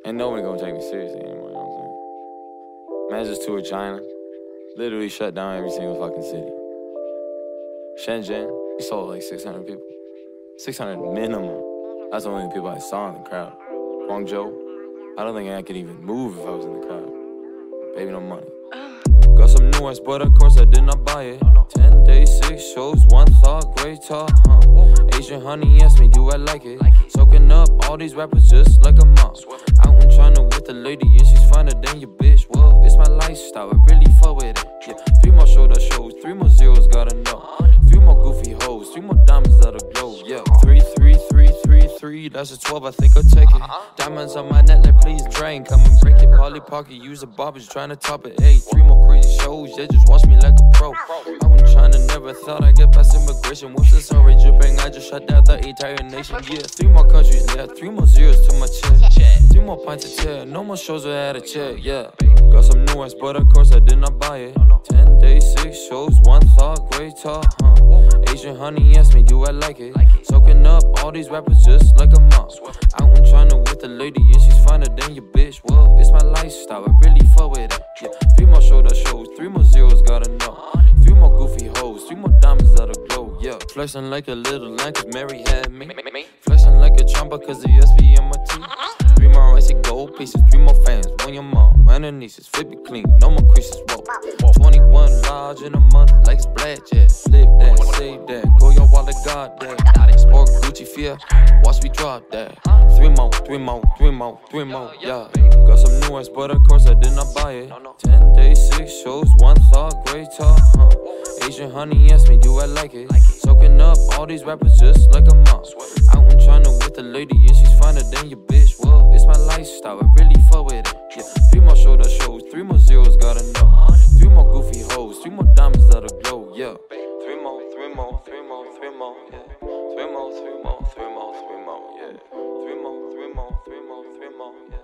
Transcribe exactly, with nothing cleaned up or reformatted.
Ain't nobody gonna take me seriously anymore, you know what I'm saying? Man, I just toured China. Literally shut down every single fucking city. Shenzhen, we saw like six hundred people. six hundred minimum. That's the only people I saw in the crowd. Hangzhou, I don't think I could even move if I was in the crowd. Baby, no money. Got some new ones, but of course I did not buy it. Ten days, six shows, one thought, great talk, huh? Asian honey asked me, do I like it? Soaking up all these rappers just like a mom. Out in China with a lady and she's finer than your bitch. Well, it's my lifestyle, I really fuck with it. Yeah, three more shoulder shows, three more zeros, gotta know. Three more goofy hoes, three more diamonds that'll glow. Yeah, three, three, three, three, three. That's a twelve, I think I'll take it. Diamonds on my neck, like please drain. Come and break it, Polly Pocket, use a bobbage, trying to top it. Hey, three more crazy shows, yeah, just watch me like a pro. I went China, never thought I'd get past immigration. With this orange dripping, I just shut down the entire nation. Yeah, three more countries, yeah, three more zeros to my chest. Three more pints of tear, no more shows without a chair, yeah. Got some new ones, but of course I did not buy it. Ten days, six shows, one thought, great talk, huh? Asian honey asked me, do I like it? Soaking up all these rappers just like a mom. Out in China with a lady and she's finer than your bitch. Well, it's my lifestyle, I really fuck with it. Yeah, three more shoulder shows, three more zeros, gotta know. Three more goofy hoes, three more diamonds that'll glow. Yeah, flexing like a little lamb cause Mary had me. Flexing like a chomper cause the S P in my teeth. Three more icy gold pieces, three more fans, one your mom, and her nieces, flip it clean, no more creases, whoa. twenty-one large in a month, like it's blackjack. Flip that, save that, go your wallet, got that. Sport Gucci fear, watch me drop that. Three more, three more, three more, three more, yeah. Got some new ones, but of course I did not buy it. Ten days, six shows, one thought, great talk, huh? Asian honey asked me, do I like it? Soaking up all these rappers just like a mom. Out in China with a lady and she's finer than your bitch. Well, it's my lifestyle, I really fuck with it. Yeah, three more shoulder shows, three more zeros, gotta know. Three more goofy hoes, three more diamonds that'll glow, yeah. Three more, three more, three more, three more, yeah. Three more, three more, three more, three more, yeah. Three more, three more, three more, three more, yeah.